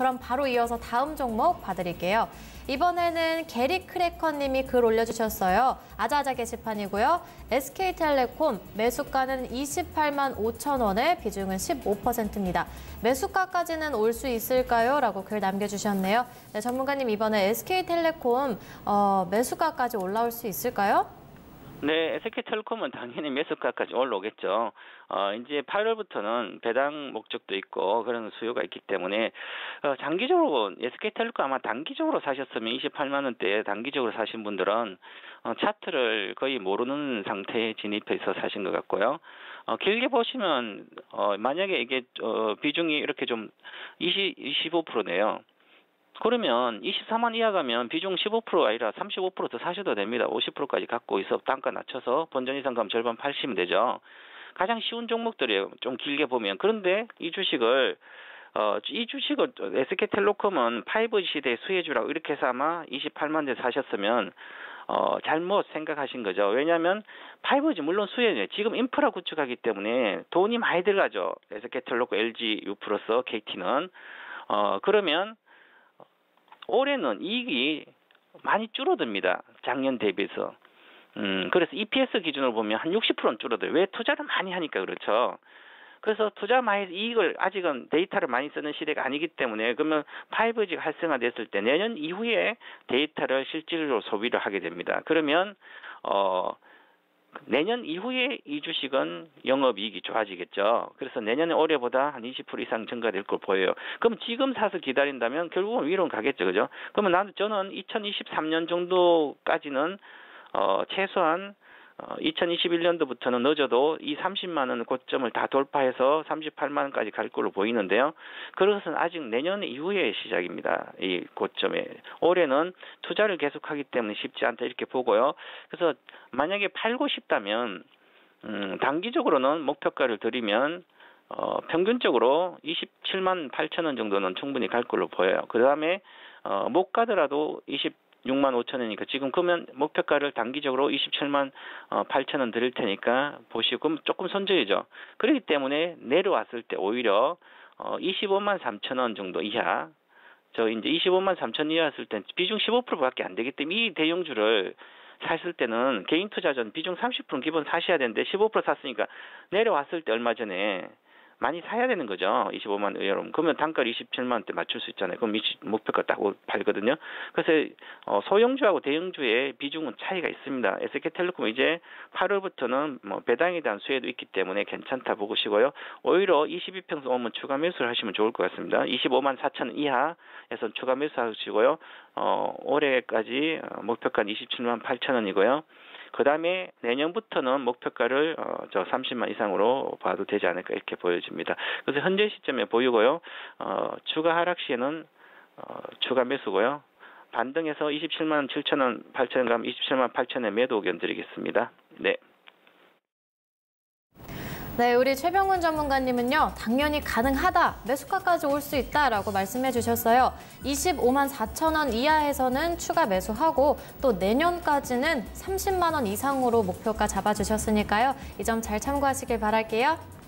그럼 바로 이어서 다음 종목 봐드릴게요. 이번에는 게리크래커님이 글 올려주셨어요. 아자아자 게시판이고요. SK텔레콤 매수가는 28만 5천 원에 비중은 15%입니다. 매수가까지는 올 수 있을까요? 라고 글 남겨주셨네요. 네, 전문가님 이번에 SK텔레콤 매수가까지 올라올 수 있을까요? 네, SK텔레콤은 당연히 매수가까지 올라오겠죠. 이제 8월부터는 배당 목적도 있고 그런 수요가 있기 때문에 장기적으로 SK텔레콤 아마 단기적으로 사셨으면 28만 원대에 단기적으로 사신 분들은 차트를 거의 모르는 상태에 진입해 있어 사신 것 같고요. 길게 보시면 만약에 이게 비중이 이렇게 좀 25%네요. 그러면 24만 이하 가면 비중 15% 아니라 35% 더 사셔도 됩니다. 50%까지 갖고 있어 단가 낮춰서 본전 이상 가면 절반 파시면 되죠. 가장 쉬운 종목들이에요. 좀 길게 보면. 그런데 이 주식을 SK텔레콤은 5G 시대의 수혜주라고 이렇게 해서 아마 28만 대 사셨으면 잘못 생각하신 거죠. 왜냐하면 5G 물론 수혜네. 지금 인프라 구축하기 때문에 돈이 많이 들어가죠. SK텔레콤, LG, U+, KT는. 그러면 올해는 이익이 많이 줄어듭니다. 작년 대비해서. 그래서 EPS 기준으로 보면 한 60%는 줄어들어요. 왜? 투자를 많이 하니까 그렇죠. 그래서 투자 많이 이익을 아직은 데이터를 많이 쓰는 시대가 아니기 때문에 그러면 5G가 활성화됐을 때 내년 이후에 데이터를 실질적으로 소비를 하게 됩니다. 그러면 내년 이후에 이 주식은 영업이익이 좋아지겠죠. 그래서 내년에 올해보다 한 20% 이상 증가될 걸 보여요. 그럼 지금 사서 기다린다면 결국은 위로는 가겠죠. 그죠? 그러면 저는 2023년 정도까지는 최소한 2021년도부터는 늦어도 이 30만 원 고점을 다 돌파해서 38만 원까지 갈 걸로 보이는데요. 그것은 아직 내년 이후의 시작입니다. 이 고점에. 올해는 투자를 계속하기 때문에 쉽지 않다 이렇게 보고요. 그래서 만약에 팔고 싶다면 단기적으로는 목표가를 드리면 평균적으로 27만 8천 원 정도는 충분히 갈 걸로 보여요. 그 다음에 못 가더라도 26만 5천 원이니까 지금 그러면 목표가를 단기적으로 27만 8천 원 드릴 테니까 보시고 그럼 조금 손절이죠. 그렇기 때문에 내려왔을 때 오히려 25만 3천 원 정도 이하 이제 25만 3천 이하였을 때 비중 15%밖에 안 되기 때문에 이 대형주를 샀을 때는 개인 투자전 비중 30%는 기본 사셔야 되는데 15% 샀으니까 내려왔을 때 얼마 전에 많이 사야 되는 거죠. 25만 의외로. 그러면 단가를 27만 원대 맞출 수 있잖아요. 그럼 목표가 딱 팔거든요. 그래서 소형주하고 대형주의 비중은 차이가 있습니다. SK텔레콤은 이제 8월부터는 배당에 대한 수혜도 있기 때문에 괜찮다 보시고요. 오히려 22평선 오면 추가 매수를 하시면 좋을 것 같습니다. 25만 4천 원 이하에서 추가 매수하시고요. 올해까지 목표가는 27만 8천 원이고요. 그 다음에 내년부터는 목표가를 30만 이상으로 봐도 되지 않을까 이렇게 보여집니다. 그래서 현재 시점에 보이고요. 추가 하락 시에는 추가 매수고요. 반등해서 27만 7천 원, 8천 원 가면 27만 8천 원 매도 의견 드리겠습니다. 네. 네, 우리 최병훈 전문가님은요. 당연히 가능하다, 매수가까지 올 수 있다라고 말씀해 주셨어요. 25만 4천 원 이하에서는 추가 매수하고 또 내년까지는 30만 원 이상으로 목표가 잡아주셨으니까요. 이 점 잘 참고하시길 바랄게요.